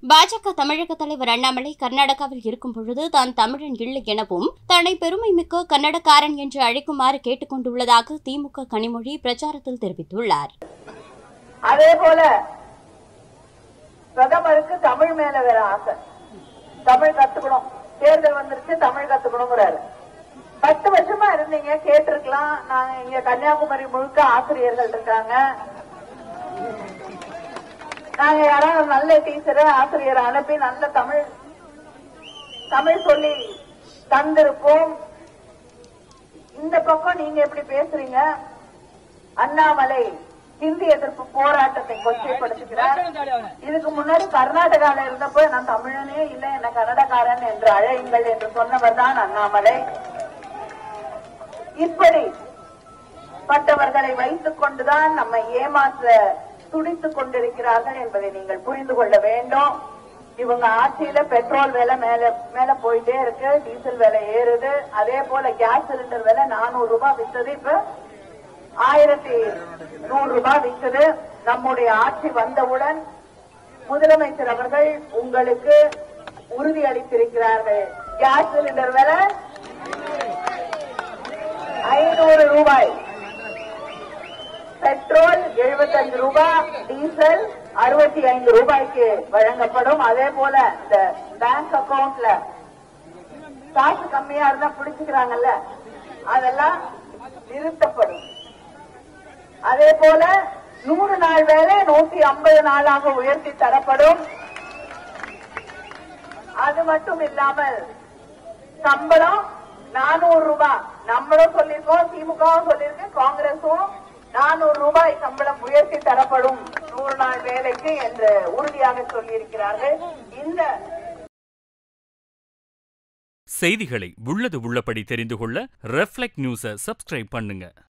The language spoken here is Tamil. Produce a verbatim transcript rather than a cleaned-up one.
பாஜக தமிழக தலைவர் அண்ணாமலை கர்நாடகாவில் இருக்கும் பொழுது தான் தமிழன் இல்லை எனவும் தன்னை பெருமைமிக்க கன்னடக்காரன் என்று அழைக்குமாறு கேட்டுக் கொண்டுள்ளதாக திமுக கனிமொழி பிரச்சாரத்தில் தெரிவித்துள்ளார். அதேபோல பிரதமருக்கு தமிழ் மேல வேற ஆசை, தமிழ் கத்துக்கணும், தேர்தல் வந்துருச்சு தமிழ் கத்துக்கணுங்கிறாரு. பத்து வருஷமா இருந்தீங்க, கேட்டிருக்கலாம். நாங்க இங்க கன்னியாகுமரி முழுக்க ஆசிரியர்கள் இருக்காங்க. நாங்க யாராவது நல்ல டீச்சரை ஆசிரியரை அனுப்பி நல்ல தமிழ் தமிழ் சொல்லி தந்திருப்போம். இந்த பக்கம் நீங்க எப்படி பேசுறீங்க? அண்ணாமலை ஹிந்தி எதிர்ப்பு போராட்டத்தை கொச்சைப்படுத்துகிறார். இதுக்கு முன்னாடி கர்நாடகாவில் இருந்தப்போ நான் தமிழனே இல்லை, என்ன கன்னடக்காரன் என்று அழையுங்கள் என்று சொன்னவர் தான் அண்ணாமலை. இப்படி பட்டவர்களை வைத்துக் கொண்டுதான் நம்மை ஏமாற்ற துடித்துக் கொண்டிருக்கிறார்கள் என்பதை நீங்கள் புரிந்து கொள்ள வேண்டும். இவங்க ஆட்சியில பெட்ரோல் விலை மேல மேல போயிட்டே இருக்கு, டீசல் விலை ஏறுது. அதே போல கேஸ் சிலிண்டர் விலை நானூறு ரூபாய் வித்தது, இப்ப ஆயிரத்தி நூறு ரூபாய் வித்தது. நம்முடைய ஆட்சி வந்தவுடன் முதலமைச்சர் அவர்கள் உங்களுக்கு உறுதி அளித்திருக்கிறார்கள். கேஸ் சிலிண்டர் விலை ஐநூறு ரூபாய், பெட்ரோல் எழுபத்தஞ்சு ரூபாய், டீசல் அறுபத்தி ஐந்து ரூபாய்க்கு வழங்கப்படும். அதே போல இந்த பேங்க் அக்கவுண்ட்ல காசு கம்மியா இருந்தா பிடிச்சுக்கிறாங்கல்ல, அதெல்லாம் நிறுத்தப்படும். அதே போல நூறு நாள் வேலை நூத்தி ஐம்பது நாளாக உயர்த்தி தரப்படும். அது மட்டும் இல்லாமல் சம்பளம் நானூறு ரூபாய், நம்மளும் சொல்லிருக்கோம், திமுகவும் சொல்லியிருக்கு, காங்கிரஸும் நானூறு ரூபாய் சம்பளம் உயர்த்தி தரப்படும் நூறு நாள் வேலைக்கு என்று உறுதியாக சொல்லியிருக்கிறார்கள். இந்த செய்திகளை உள்ளது உள்ளபடி தெரிந்து கொள்ள ரெஃப்ளெக்ட் நியூஸை சப்ஸ்கிரைப் பண்ணுங்க.